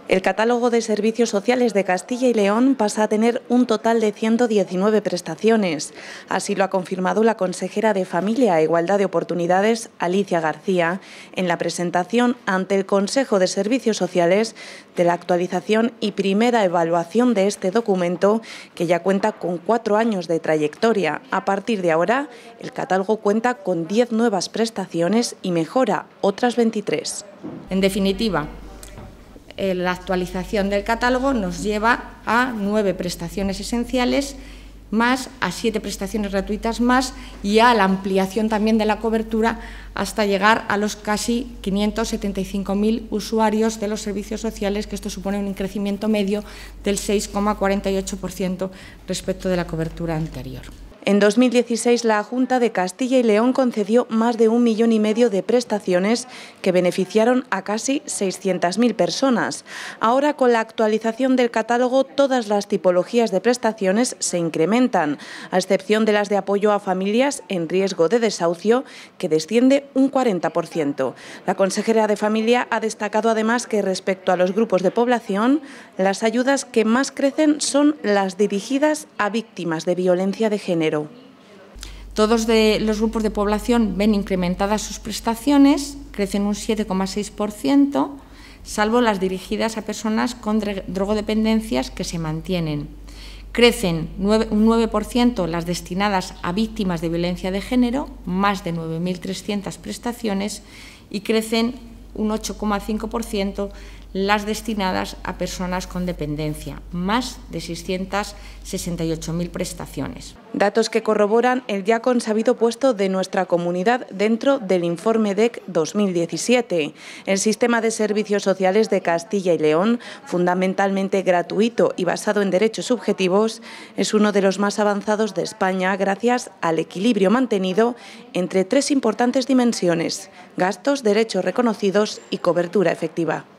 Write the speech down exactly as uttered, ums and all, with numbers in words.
El catálogo de servicios sociales de Castilla y León pasa a tener un total de ciento diecinueve prestaciones. Así lo ha confirmado la consejera de Familia e Igualdad de Oportunidades, Alicia García, en la presentación ante el Consejo de Servicios Sociales de la actualización y primera evaluación de este documento, que ya cuenta con cuatro años de trayectoria. A partir de ahora, el catálogo cuenta con diez nuevas prestaciones y mejora otras veintitrés. En definitiva, la actualización del catálogo nos lleva a nueve prestaciones esenciales más, a siete prestaciones gratuitas más y a la ampliación también de la cobertura hasta llegar a los casi quinientos setenta y cinco mil usuarios de los servicios sociales, que esto supone un crecimiento medio del seis coma cuarenta y ocho por ciento respecto de la cobertura anterior. En dos mil dieciséis, la Junta de Castilla y León concedió más de un millón y medio de prestaciones que beneficiaron a casi seiscientas mil personas. Ahora, con la actualización del catálogo, todas las tipologías de prestaciones se incrementan, a excepción de las de apoyo a familias en riesgo de desahucio, que desciende un cuarenta por ciento. La consejera de Familia ha destacado además que respecto a los grupos de población, las ayudas que más crecen son las dirigidas a víctimas de violencia de género. Todos de los grupos de población ven incrementadas sus prestaciones, crecen un siete coma seis por ciento, salvo las dirigidas a personas con drogodependencias, que se mantienen. Crecen un nueve por ciento las destinadas a víctimas de violencia de género, más de nueve mil trescientas prestaciones, y crecen un ocho coma cinco por ciento las destinadas a personas con dependencia, más de seiscientas sesenta y ocho mil prestaciones. Datos que corroboran el ya consabido puesto de nuestra comunidad dentro del informe D E C dos mil diecisiete. El sistema de servicios sociales de Castilla y León, fundamentalmente gratuito y basado en derechos subjetivos, es uno de los más avanzados de España gracias al equilibrio mantenido entre tres importantes dimensiones: gastos, derechos reconocidos y cobertura efectiva.